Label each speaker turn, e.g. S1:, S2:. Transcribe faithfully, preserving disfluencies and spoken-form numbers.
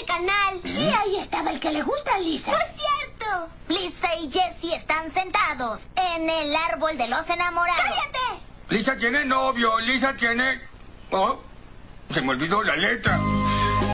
S1: canal.
S2: Sí, ahí estaba el que le gusta a Lisa.
S1: ¡No es cierto!
S3: Lisa y Jessie están sentados en el árbol de los enamorados.
S1: ¡Cállate!
S4: Lisa tiene novio, Lisa tiene... Oh, se me olvidó la letra.